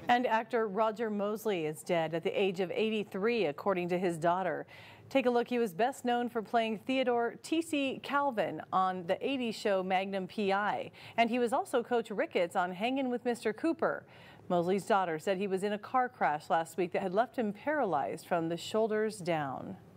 And actor Roger Mosley is dead at the age of 83, according to his daughter. Take a look. He was best known for playing Theodore T.C. Calvin on the 80s show Magnum P.I. And he was also Coach Ricketts on Hangin' with Mr. Cooper. Mosley's daughter said he was in a car crash last week that had left him paralyzed from the shoulders down.